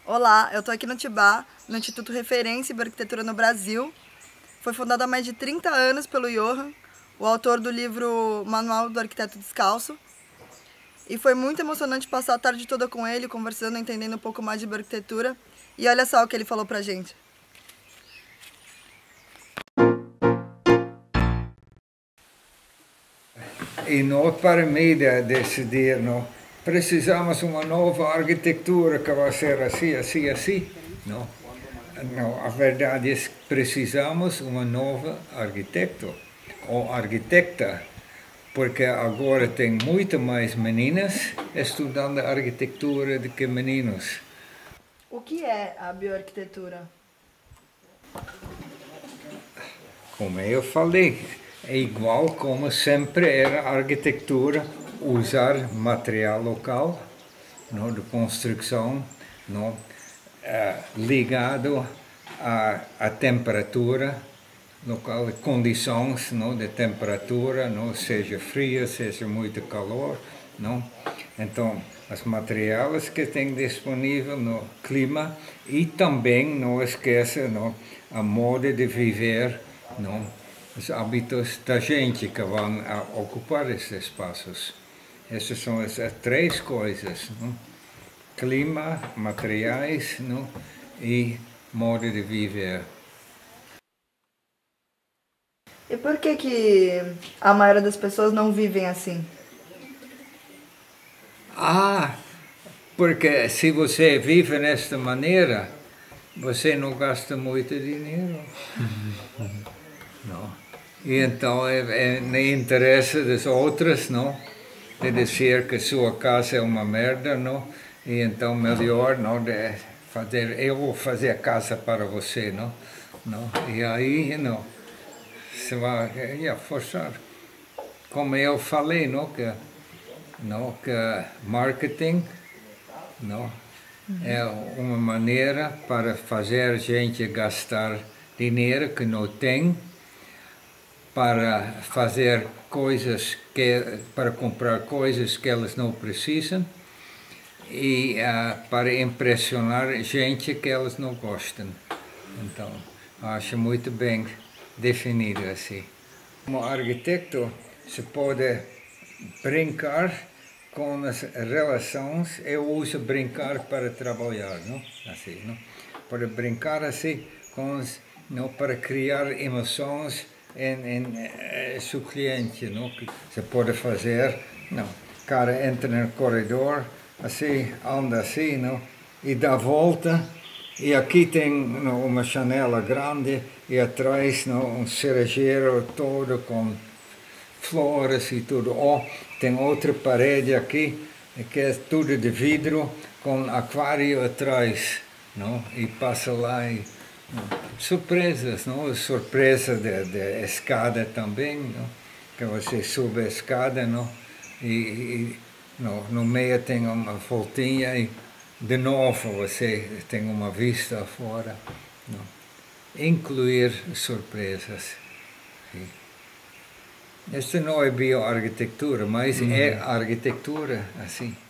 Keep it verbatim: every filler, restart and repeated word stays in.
Olá, eu estou aqui no Tibá, no Instituto Referência em Arquitetura no Brasil. Foi fundado há mais de trinta anos pelo Johan, o autor do livro Manual do Arquiteto Descalço. E foi muito emocionante passar a tarde toda com ele, conversando, entendendo um pouco mais de arquitetura. E olha só o que ele falou pra gente. E nós, para mim, de decidir, não, precisamos uma nova arquitetura que vai ser assim, assim, assim. Não, não, a verdade é que precisamos uma nova arquiteto ou arquitecta, porque agora tem muito mais meninas estudando arquitetura do que meninos. O que é a bioarquitetura? Como eu falei, é igual como sempre era a arquitetura, usar material local, não, de construção, não, é, ligado à, à temperatura local, condições, não, de temperatura, não, seja fria, seja muito calor, não. Então, os materiais que tem disponível no clima e também não esqueça, não, a moda de viver, não, os hábitos da gente que vão ocupar esses espaços. Essas são as, as três coisas, não? Clima, materiais, não? E modo de viver. E por que que a maioria das pessoas não vivem assim? Ah, porque se você vive desta maneira, você não gasta muito dinheiro. Não. E então é, é no interesse das outras, não? De dizer que sua casa é uma merda, não? E então melhor, não? De fazer, eu vou fazer a casa para você, não? Não? E aí, não? Você vai é, forçar. Como eu falei, não? Que, não? Que marketing, não? É uma maneira para fazer a gente gastar dinheiro que não tem, para fazer coisas que, para comprar coisas que elas não precisam e uh, para impressionar gente que elas não gostam. Então, acho muito bem definido assim. Como arquiteto, se pode brincar com as relações. Eu uso brincar para trabalhar, não? Assim, não? Para brincar assim com os, não, para criar emoções em, em, em seu cliente, não? Que se pode fazer, não? O cara entra no corredor, assim, anda assim, não? E dá volta. E aqui tem, não, uma janela grande e atrás, não, um cerejeiro todo com flores e tudo. Oh, tem outra parede aqui que é tudo de vidro com aquário atrás, não? E passa lá e não? Surpresas, não? Surpresa de, de escada também, não? Que você sube a escada, não? E, e não, no meio tem uma voltinha e de novo você tem uma vista fora, não? Incluir surpresas. Sim. Esta não é bioarquitetura, mas uhum. É arquitetura, assim.